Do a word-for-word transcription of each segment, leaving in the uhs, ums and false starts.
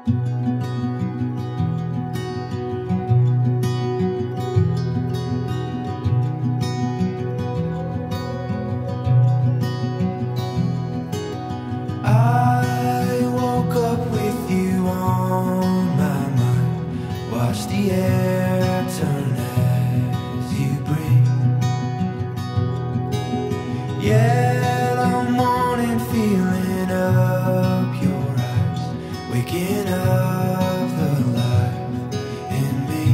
I woke up with you on my mind. Watch the air turn as you breathe. Yellow morning feeling up your eyes, waking up the life in me.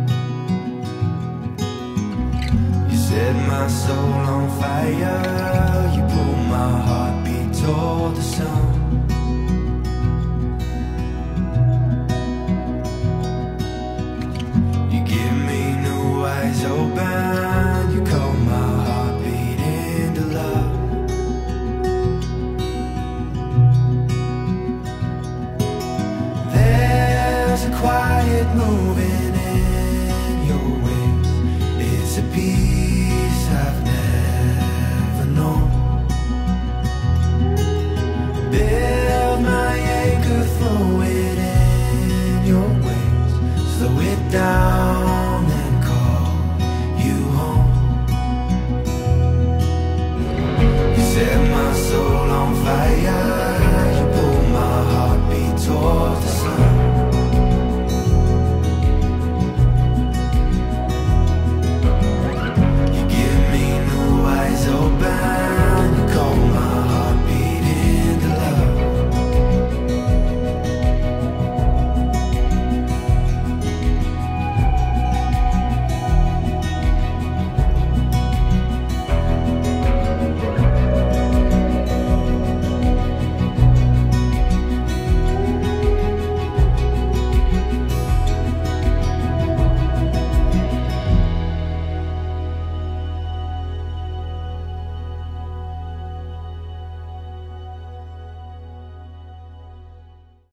You set my soul on fire, you pull my heartbeat toward the sun. You give me new eyes open, you call my heartbeat into love. There's a quiet moving in your ways, it's a peace I've never known. Build my anchor, throw it in your waves, slow it down.